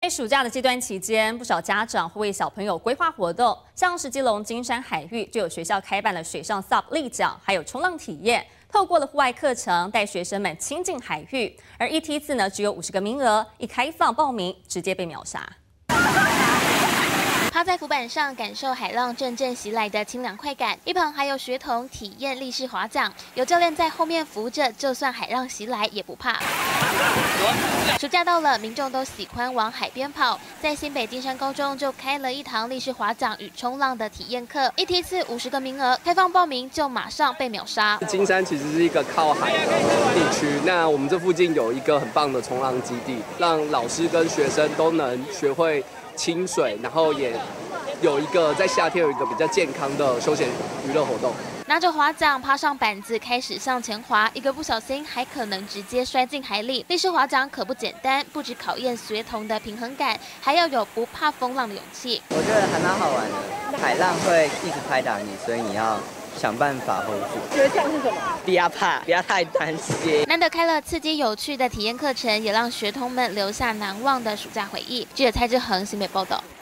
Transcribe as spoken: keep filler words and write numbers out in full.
在暑假的这段期间，不少家长会为小朋友规划活动，像是基隆金山海域就有学校开办了水上 S U P 立桨，还有冲浪体验。透过了户外课程，带学生们亲近海域。而一梯次呢，只有五十个名额，一开放报名，直接被秒杀。 趴在浮板上感受海浪阵阵袭来的清凉快感，一旁还有学童体验立式划桨，有教练在后面扶着，就算海浪袭来也不怕。暑假到了，民众都喜欢往海边跑，在新北金山高中就开了一堂立式划桨与冲浪的体验课，一梯次五十个名额，开放报名就马上被秒杀。 金山其实是一个靠海的地区，那我们这附近有一个很棒的冲浪基地，让老师跟学生都能学会 清水，然后也有一个在夏天有一个比较健康的休闲娱乐活动。 拿着划桨趴上板子开始向前滑，一个不小心还可能直接摔进海里。立式划桨可不简单，不只考验学童的平衡感，还要有不怕风浪的勇气。 我觉得还蛮好玩的，海浪会一直拍打你，所以你要 想办法 hold 住。 学长是什么？ 不要怕，不要太担心。 难得开了刺激有趣的体验课程，也让学童们留下难忘的暑假回忆。记者蔡志恒新北报道。